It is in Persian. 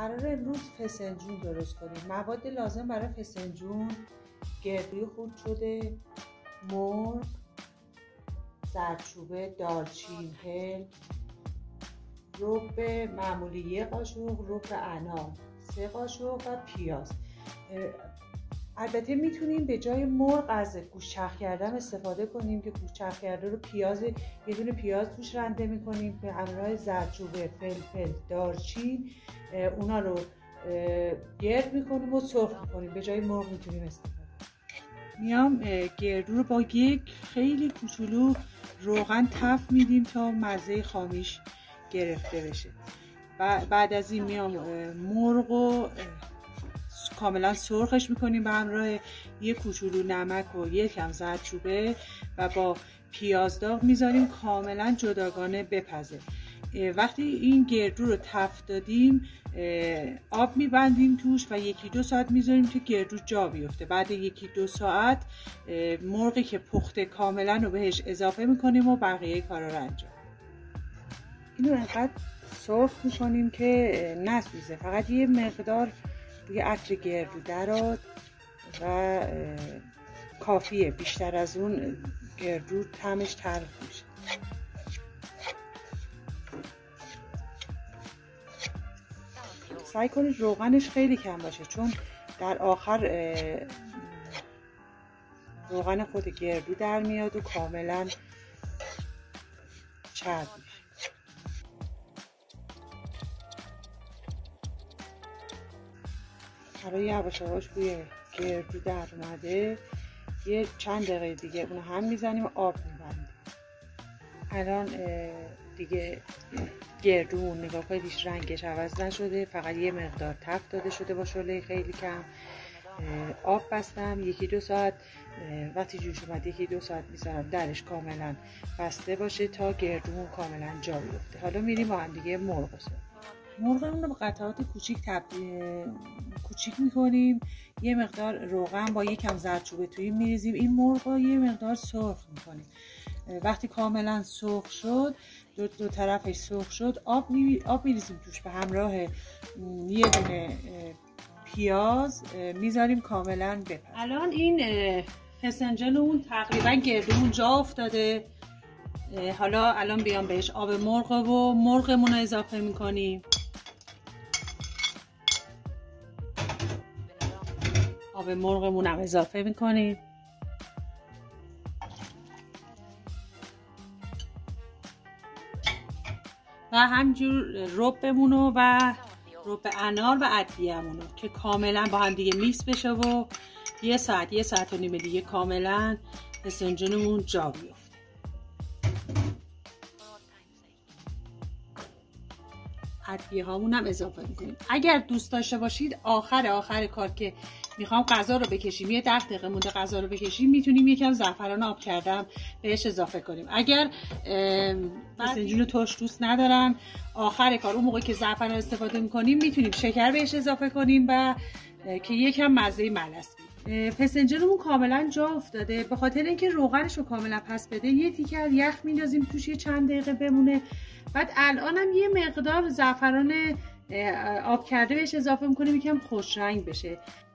قرار امروز فسنجون درست کنیم. مواد لازم برای فسنجون: گردوی خورد شده، مرغ، زردچوبه، دارچین، هل، رب معمولی 1 قاشق، رب انار 3 قاشق و پیاز. البته میتونیم به جای مرغ از گوشچرخ کردن استفاده کنیم که گوشچرخ کرده رو یه دونه پیاز توش رنده میکنیم به همراه زردچوبه، فلفل، دارچین، اونا رو گرد میکنیم و سرخ میکنیم. به جای مرغ میتونیم استفاده میام گردو رو با یک خیلی کوچولو روغن تفت میدیم تا مزه خامیش گرفته بشه. بعد از این میام مرغ رو کاملا سرخش میکنیم به همراه یک کوچولو نمک و یک کم زردچوبه و با پیاز داغ میذاریم کاملا جداگانه بپزه. وقتی این گردو رو تفت دادیم آب میبندیم توش و 1-2 ساعت میذاریم که گردو جا بیفته. بعد 1-2 ساعت مرغی که پخته کاملا رو بهش اضافه میکنیم و بقیه کارا رو انجام. اینو انقدر سرخ میکنیم که نسوزه، فقط یه مقدار روی عطر گردو دراد و کافیه. بیشتر از اون گردو طعمش تلخ میشه. سعی کنید روغنش خیلی کم باشه چون در آخر روغن خود گردو در میاد و کاملا چرب میشه. برای یواش یواش روی گردو در اومده، یه چند دقیقه دیگه اونو هم میزنیم و آب میبندیم. الان دیگه گردو نگاه کنید رنگش عوض نشده، فقط یه مقدار تفت داده شده با شعله خیلی کم. آب بستم 1-2 ساعت. وقتی جوش اومد 1-2 ساعت میذارم درش کاملا بسته باشه تا گردومون کاملا جا بیفته. حالا میریم با هم دیگه مرغ مرغمون رو با قطعات کوچیک میکنیم. یه مقدار روغن با یکم زردچوبه توی میریزیم. این مرغ رو یه مقدار سرخ میکنیم. وقتی کاملا سرخ شد، دو طرفش سرخ شد، آب میریزیم توش به همراه یه دونه پیاز میذاریم کاملا بپزه. الان این فسنجانمون تقریبا گردومون جا افتاده. حالا الان بیام بهش آب مرغ و مرغمون رو اضافه میکنیم. آب مرغمون هم اضافه میکنیم. و همجور ربمونو و رب انار و ادویه‌مونو که کاملا با هم دیگه میکس بشه و 1 ساعت و نیم دیگه کاملا فسنجانمون جا بیفته. ادویه هامون هم اضافه میکنیم. اگر دوست داشته باشید آخر کار که میخوام غذا رو بکشیم، یه 10 دقیقه مونده غذا رو بکشیم، میتونیم یکم زعفران آب کردم بهش اضافه کنیم. اگر فسنجون ترش دوست ندارن، آخر کار اون موقع که زعفران استفاده میکنیم میتونیم شکر بهش اضافه کنیم و که یکم مزه ملس بدیم. فسنجانمون کاملا جا افتاده. به خاطر اینکه روغنش رو کاملا پس بده یه تیکه یخ میندازیم توش یه چند دقیقه بمونه. بعد الانم یه مقدار زعفران آب کرده بهش اضافه میکنیم یکم خوش رنگ بشه.